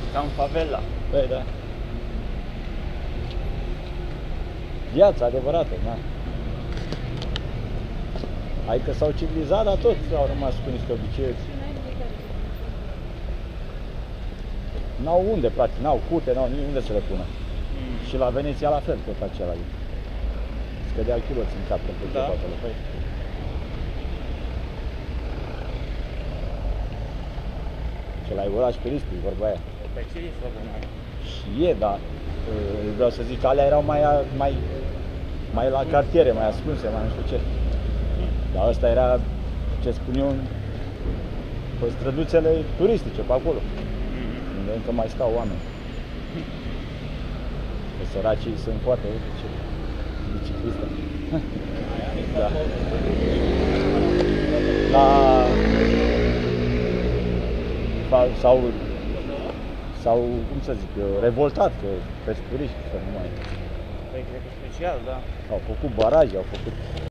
Ca în favela. Păi da. Viața adevărată, da. Adică s-au civilizat, dar tot au rămas cu niște obiceiuri. N-au unde, practic, n-au curte, n-au unde să le pună. Și la Veneția la fel, tot acela. Scădea chiloți în cap pentru Da. acolo. Păi. Ce l-ai urat și pe riscuri, vorba aia. Pe ce e vorba mai? Și e, dar vreau să zic că alea erau mai la cartiere, mai ascunse, mai nu știu ce. Dar ăsta era, ce spun eu, pe străduțele turistice, pe acolo. Unde încă mai stau oameni. Că săracii sunt foarte bicicliste. Da. Sau, cum să zic eu, revoltat că pe turiști, că nu mai... Păi cred că special, da. Au făcut baraje, au făcut